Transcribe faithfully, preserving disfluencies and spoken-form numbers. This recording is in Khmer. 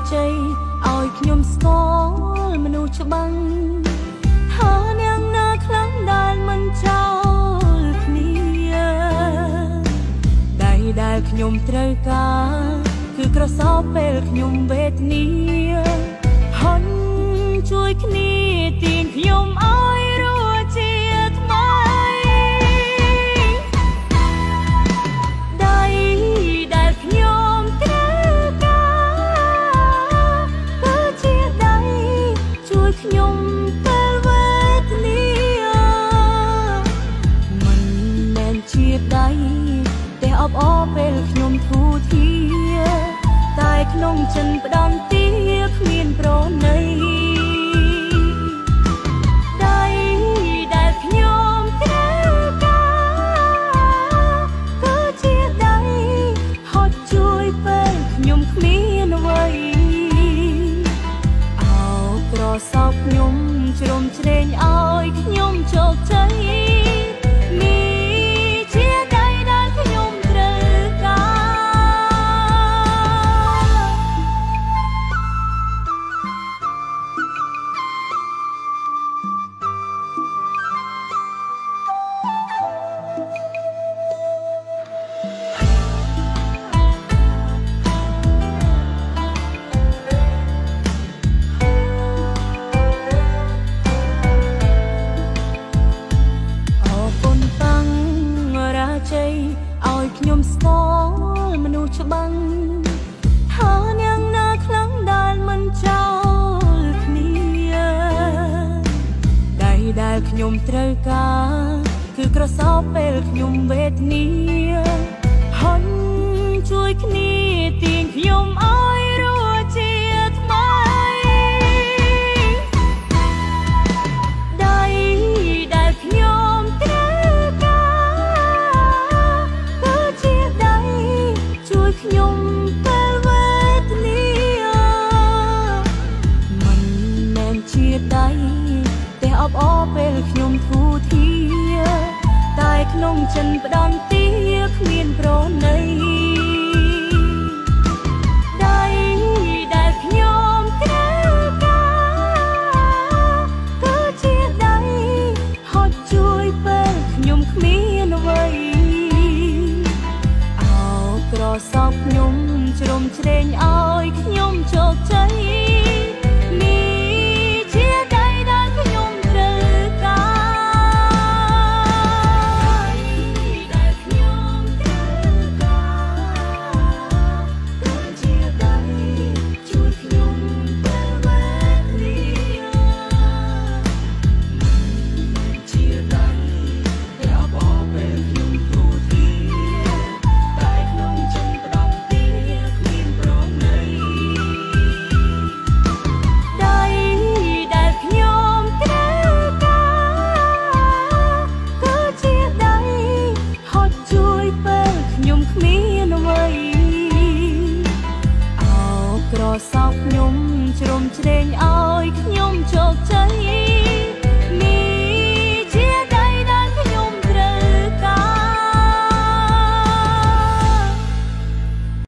ជ័យឲ្យខ្ញុំស្គាល់មនុស្សច្បាំងហើយអ្នកណាខ្លាំងដែលមិនចោលគ្នាដៃដែលខ្ញុំត្រូវការគឺក្រសោបពេលខ្ញុំវេទនាហន់ជួយគ្នាទាញខ្ញុំឲ្យរស់ជាថ្មីដៃដែលខ្ញុំត្រូវការគឺជាដៃជួយខ្ញុំពេលវេទនាមិនមែនជាដៃតែអបអរពេលខ្ញុំធូរធារតែក្នុងចិនផ្ដំទាគ្មានប្រណីដៃដែលខ្ញុំត្រូវការគឺជាដៃហត់ជួយពេលខ្ញុំគ្មានអ្វីអោក្រសោបខ្ញុំជ្រុំជ្រែងឲ្យខ្ញុំជោគជ័យឲ្យខ្ញុំស្គាល់មនុស្សច្បាំងហើយអ្នកណាខ្លាំងដែលមិនចោលគ្នាដៃដែលខ្ញុំត្រូវការគឺក្រសោបពេលខ្ញុំវេទនាហន់ជួយគ្នាទាញខ្ញុំឲ្យរស់ជាថ្មីដៃដែលខ្ញុំខ្ញុំពេលវេទនាមិនមែនជាដៃតែអបអរពេលខ្ញុំធូរធារតែក្នុងចិនផ្ដំទាគ្មានប្រណីដៃដែលខ្ញុំត្រូវការគឺជាដៃហត់ជួយពេលខ្ញុំគ្មានអ្វីក្រសោបខ្ញុំជ្រុំជ្រែងឲ្យខ្ញុំជោគជ័យនេះជាដៃដែលខ្ញុំត្រូវការដែលខ្ញុំត្រូវការគឺជាដៃជួយខ្ញុំពេលវេទនាជាដៃតែអបអរពេលខ្ញុំធូរធារក្រសោបខ្ញុំជ្រុំជ្រែងឲ្យខ្ញុំជោគជ័យ